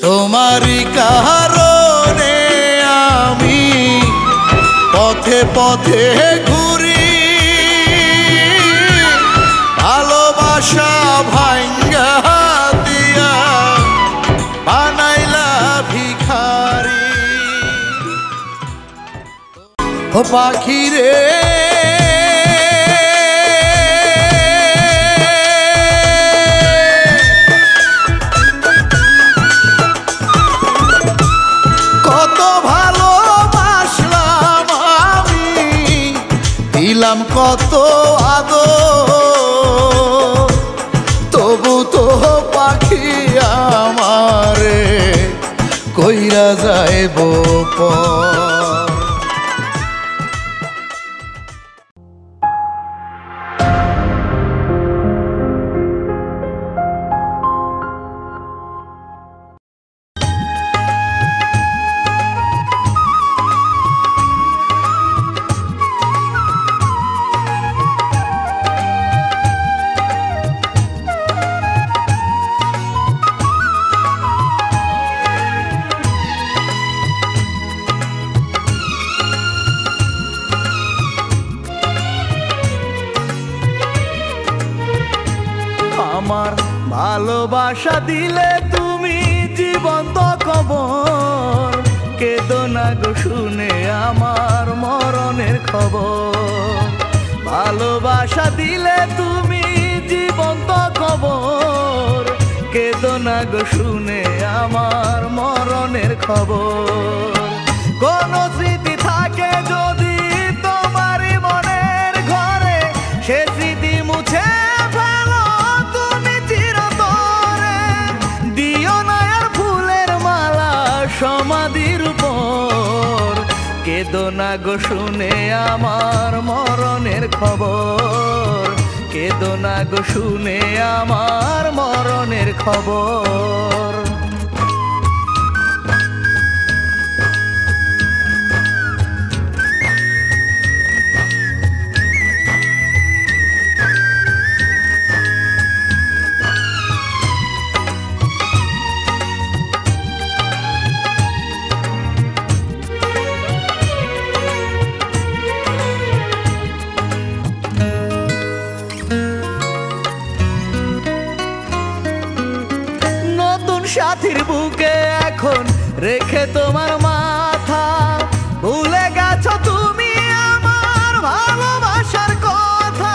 তোমারই কারণে আমি পথে পথে ঘুরি, ভালোবাসা ভাঙ্গা দিয়া বানাইলা ভিখারি। ও পাখি রে দিলাম কত আদর, তবু তো পাখি আমারে কইরা যাইব পর। আমার ভালোবাসা দিলে তুমি জীবন্ত খবর, কেঁদো না গো শুনে আমার মরণের খবর। ভালোবাসা দিলে তুমি জীবন্ত খবর, কেঁদো না গো শুনে আমার মরণের খবর। কোন স্মৃতি থাকে যদি তোমারই মনের ঘরে, সে স্মৃতি মুছে সমাধির উপর। কেঁদো না গো শুনে আমার মরণের খবর, কেঁদো না গো শুনে আমার মরণের খবর। সাথীর বুকে এখন রেখে তোমার মাথা, ভুলে গেছো তুমি আমার ভালোবাসার কথা।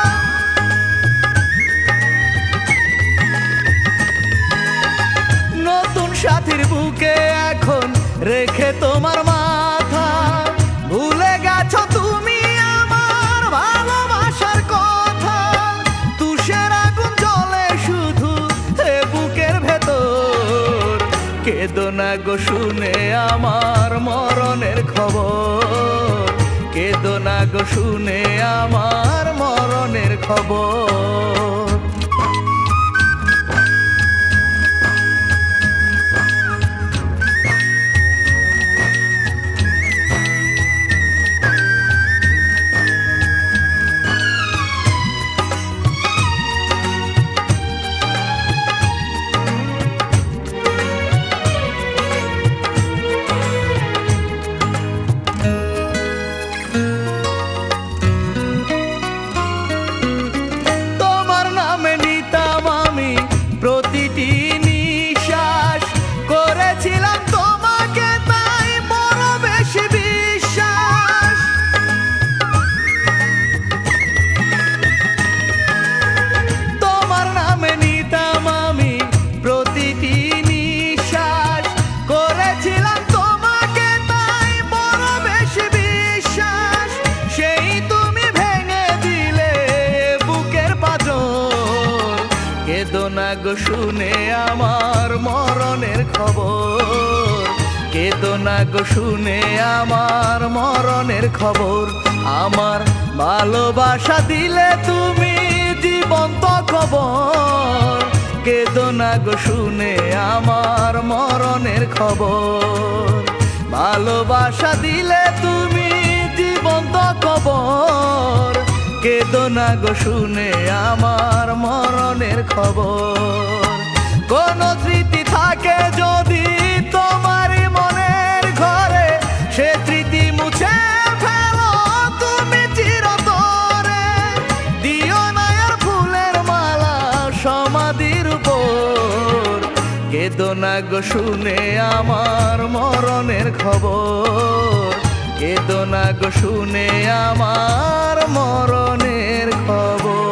নতুন সাথীর বুকে এখন রেখে তোমার মাথা, ভুলে গেছো তুমি আমার ভালোবাসার কথা। তুষের আগুন জ্বলে শুধু এ বুকের ভেতর, কেঁদো না গো শুনে আমার মরণের খবর, কেঁদো না গো শুনে আমার মরণের খবর। প্রতিটি নিঃশ্বাস করেছিলাম তোমাকে, তাই বড় বেশি বিশ্বাস। তোমার নামে নিতাম আমি প্রতিটি নিঃশ্বাস, করেছিলাম তোমাকে তাই বড় বেশি বিশ্বাস। সেই তুমি ভেঙে দিলে বুকের পাঁজর, কেঁদো না গো শুনে আমার মরণের খবর, কেঁদো না গো শুনে আমার মরণের খবর। আমার ভালোবাসা দিলে তুমি জীবন্ত খবর, কেঁদো না গো শুনে আমার মরণের খবর। ভালোবাসা দিলে তুমি জীবন্ত খবর, কেঁদো না গো শুনে আমার মরণের খবর। কোন স্মৃতি থাকে যদি না গো শুনে আমার মরণের খবর, কেঁদো না গো শুনে আমার মরণের খবর।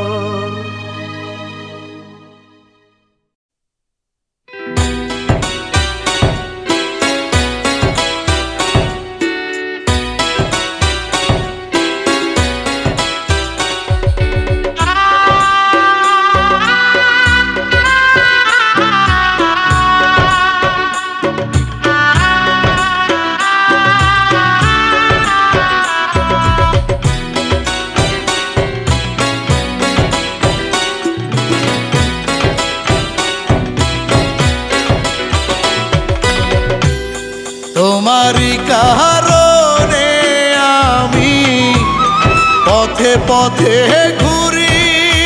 তোমারই কারণে আমি পথে পথে ঘুরি,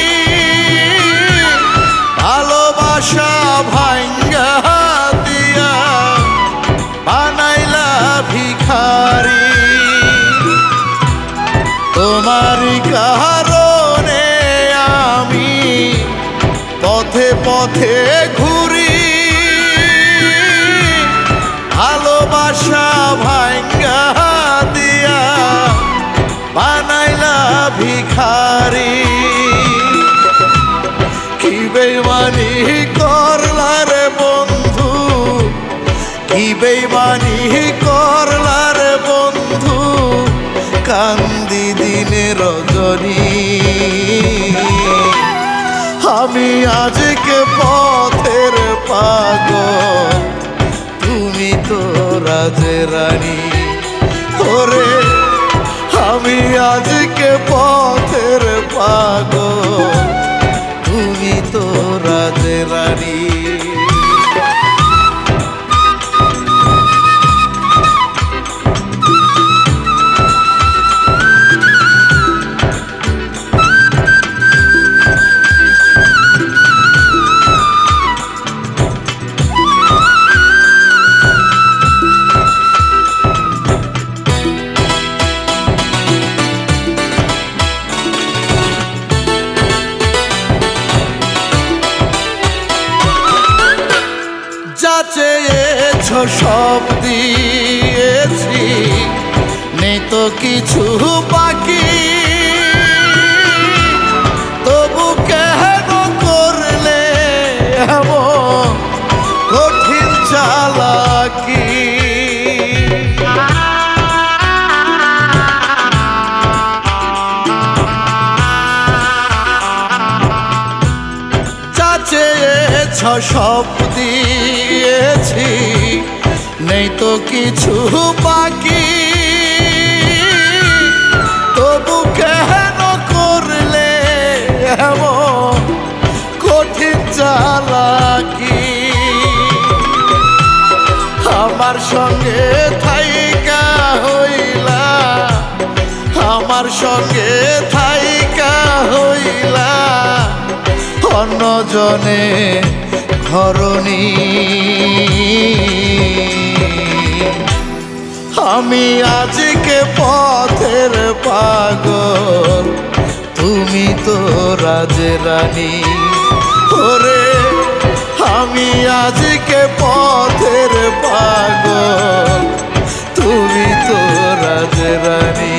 ভালোবাসা ভাঙ্গা দিয়া বানাইলা ভিখারি। তোমারই কারণে আমি পথে পথে ঘুরি, ভালোবাসা ভাঙ্গা দিয়া বানাইলা ভিখারি। কি বেইমানি করলা রে বন্ধু, কি বেইমানি করলা রে বন্ধু, কান্দি দিনে রজনী। আমি আজকে পথের পাগল, তুমি তো রাজরানী। ওরে আমি আজকে পথের পাগল, তুমি তো রাজরানী। চেয়েছ সব দিয়েছি, নেই তো কিছু বাকি, তবু কেন করলে এমন কঠিন চালাকি। চেয়েছ সব দিয়েছি, নেই তো কিছু বাকি, তবু কেন করলে এমন কঠিন চালাকি। আমার সঙ্গে থাইকা হইলা, আমার সঙ্গে থাইকা হইলা অন্যজনে ঘরণী। আমি আজকে পথের পাগল, তুমি তো রাজরানী। ওরে আমি আজকে পথের পাগল, তুমি তো রাজরানী।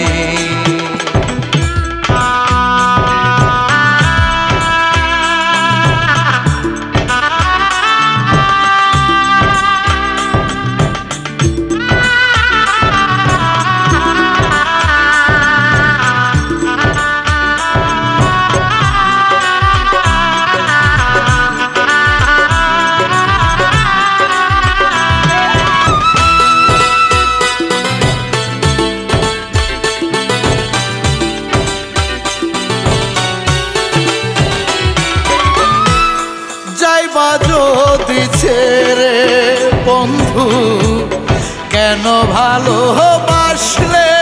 যদি ছেড়ে বন্ধু কেন ভালোবাসলে,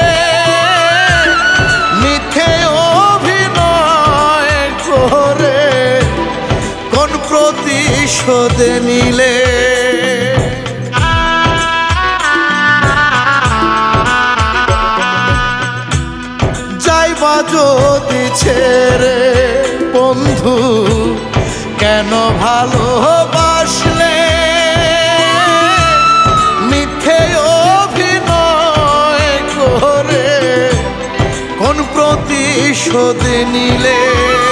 মিথ্যে অভিনয় করে কোন প্রতিশোধ নিলে। যাইবা যদি ছেড়ে বন্ধু কেন ভালোবাসলে, প্রতিশোধ নিলে।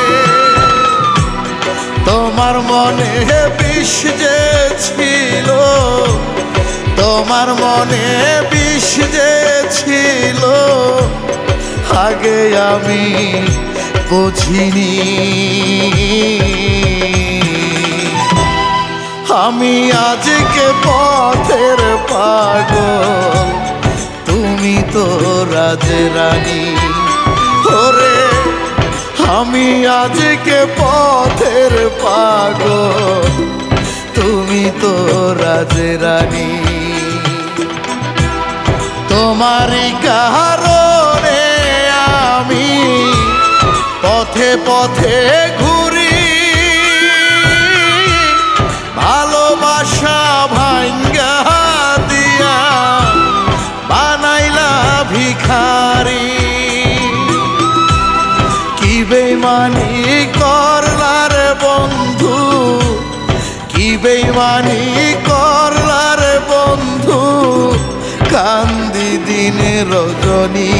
তোমার মনে বিষ যে ছিল, তোমার মনে বিষ যে ছিল, আগে আমি বুঝিনি। আমি আজকে পথের পাগল, তুমি তো রাজরানী। ওরে আমি আজকে পথের পাগল, তুমি তো রাজরানী। তোমারই কারণে আমি পথে পথে ঘুরি, ভালোবাসা ভাঙ্গা দিয়া বানাইলা ভিখারি। কি বেইমানি করলার বন্ধু, কি বেইমানি করলার বন্ধু, কান্দি দিনে রজনী।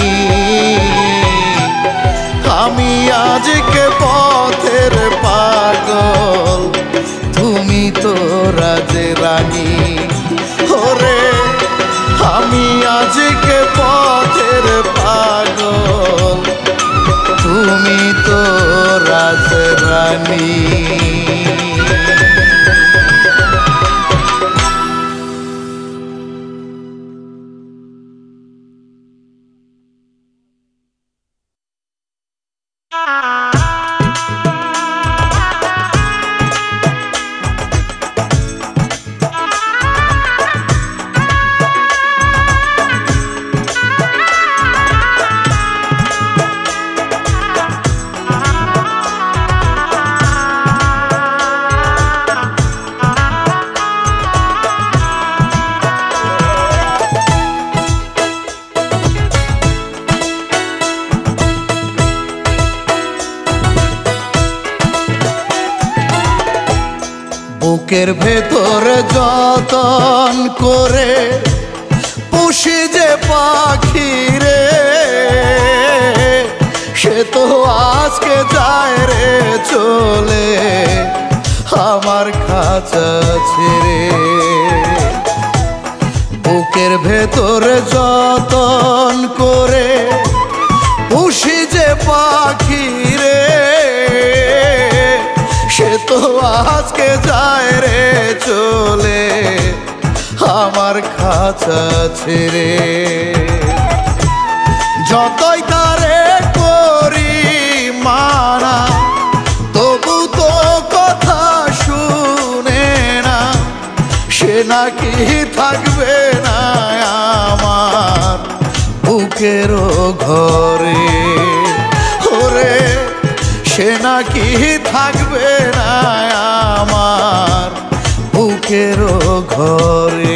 আমি আজকে পথের পাগল, তুমি তো রাজরানী। ওরে আমি আজকে পথের পাগল, তুমি তো রাজরানী। বুকের ভেতর যতন করে পুষি যে পাখি রে, সে তো আজকে যায় রে চলে আমার খাঁচা ছেড়ে। বুকের ভেতর যতন করে পুষি যে পাখি রে, সে তো আজকে যায় রে চলে আমার খাঁচা ছেড়ে। যতই তারে করি মানা, তবু তো কথা শুনে না, সে নাকি থাকবে না আমার বুকেরও ঘরে। ওরে সে নাকি থাকবে না আমার বুকেরও ঘরে।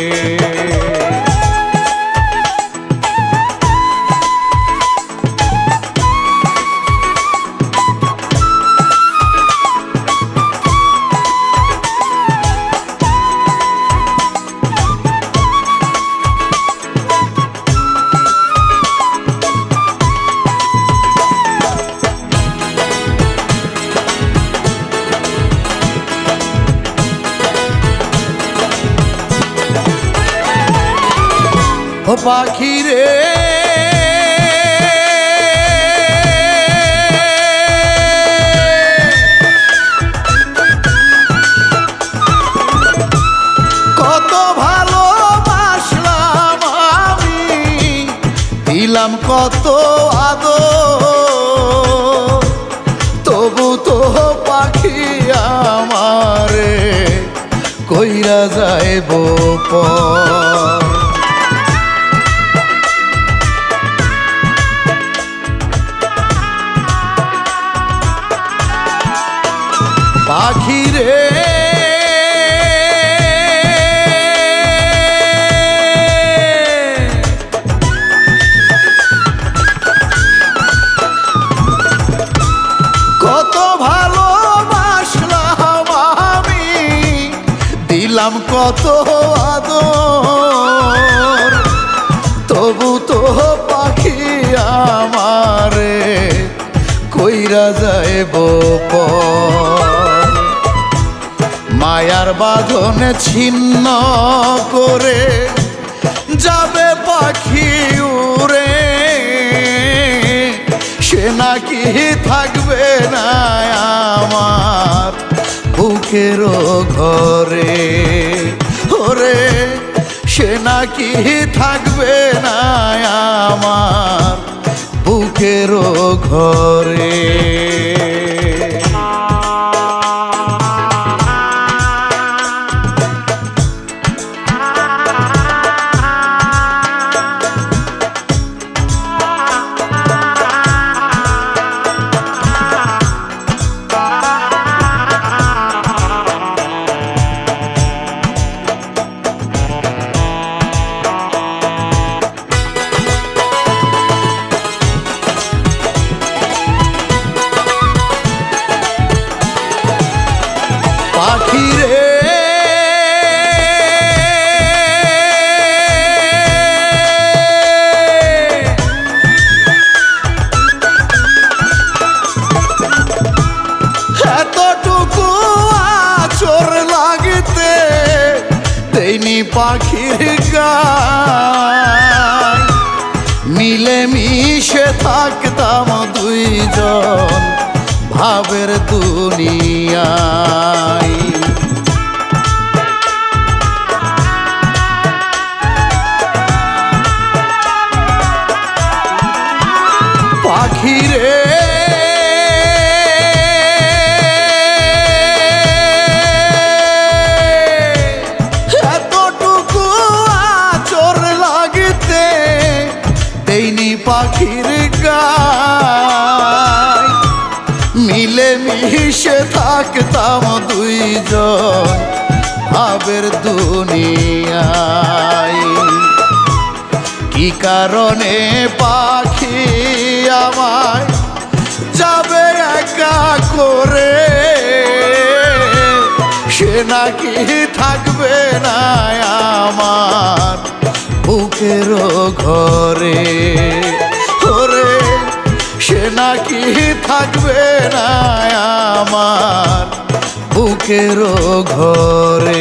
ও পাখি রে কত ভালোবাসলাম আমি, দিলাম কত আদর, তবু তো পাখি আমারে কইরা যাইব পর। পাখি রে কত ভালোবাসলাম আমি, দিলাম কত আদর, তবু তো পাখি আমারে কইরা যাইব পর। মায়ার বাঁধনে ছিন্ন করে যাবে পাখি উড়ে, সে নাকি থাকবে না আমার বুকের ঘরে। ওরে সে নাকি থাকবে না আমার বুকের ঘরে। পাখি রে এতটুকু আচর লাগতে দেইনি পাখির গায়, মিলে মিশে থাকতাম দুইজন ভাবের দুনিয়ায়। পাখি রে এতটুকু আচর লাগতে দেইনি পাখির গায়, মিলে মিশে থাকতাম দুইজন ভাবের দুনিয়ায়। কি কারণে পাখি আমায় যাবে একা করে, সে নাকি থাকবে না আমার বুকের ঘরে। ওরে সে নাকি থাকবে না আমার বুকের ঘরে।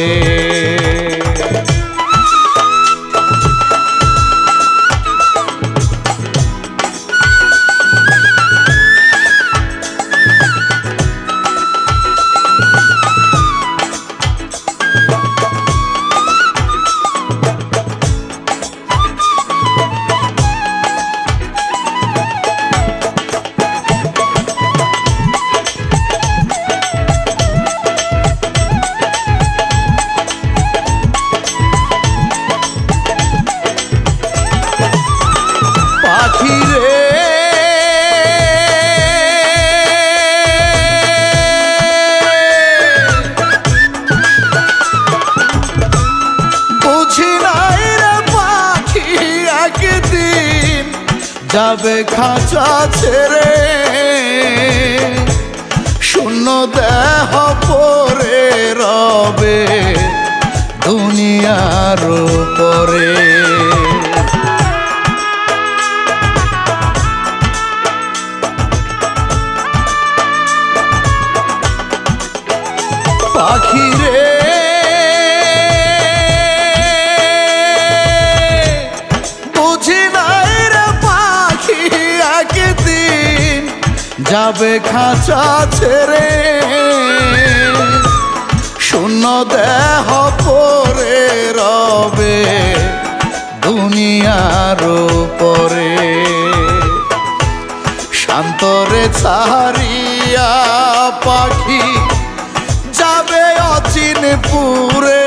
পাখি রে বুঝি নাই রে পাখি একদিন যাবে খাঁচা ছেড়ে, শূন্য দেহ পরে রবে দুনিয়ার উপরে। পাখি রে বুঝি নাই রে পাখি একদিন যাবে খাঁচা ছেড়ে, শূন্য দেহ পরে রবে দুনিয়ার উপরে। শান্তরে ছাড়িয়া পাখি যাবে অচিনপুরে,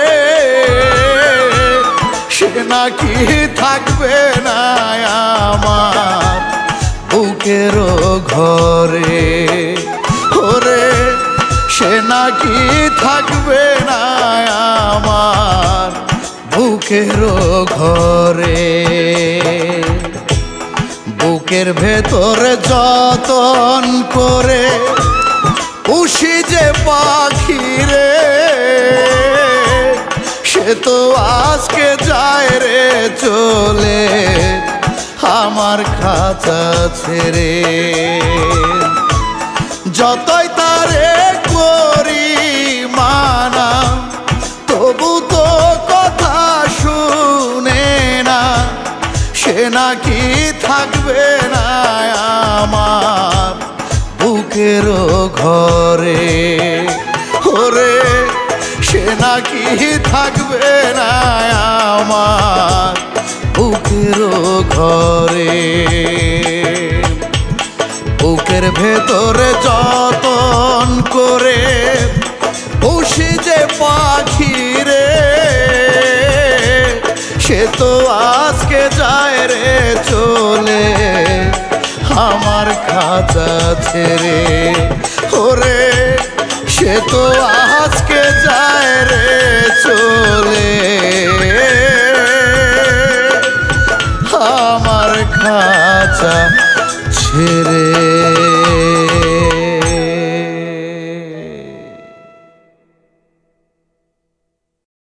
সে নাকি থাকবে না আমার বুকের ঘরে। ওরে সে নাকি থাকবে না আমার বুকের ঘরে। বুকের ভেতরে যতন করে পুষি যে পাখি রে, সে তো আজকে যায় রে চলে আমার খাঁচা ছেড়ে। যতই তারে করি মানা, তবু তো কথা শুনে না। সে নাকি থাকবে না আমার বুকের ঘরে, ওরে সে নাকি থাকবে না আমার বুকের ঘরে। বুকের ভেতরে যতন করে বসি যে পাখি রে, সে তো আজকে যায় রে চলে আমার খাঁচা ছেড়ে, ওরে সে তো আজকে যায় রে চলে আমার খাঁচা ছেড়ে।